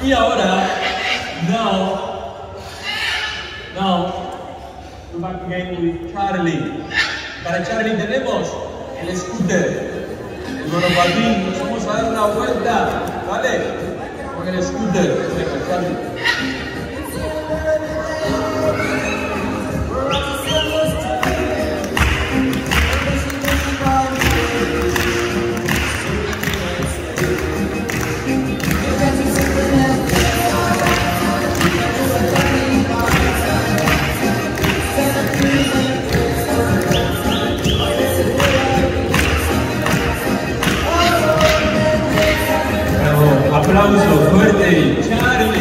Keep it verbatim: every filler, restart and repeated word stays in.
Y ahora, now, now, we're back again with Charlie. Para Charlie tenemos el scooter, el monopatín. Nos vamos a dar una vuelta, ¿vale? Con el scooter. Venga, Charlie. Aplauso fuerte, Charlie.